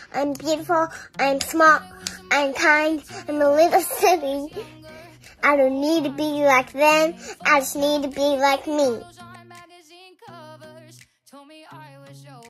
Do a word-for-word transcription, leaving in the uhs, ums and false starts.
I'm beautiful. I'm smart. I'm kind. I'm a little silly. I don't need to be like them. I just need to be like me.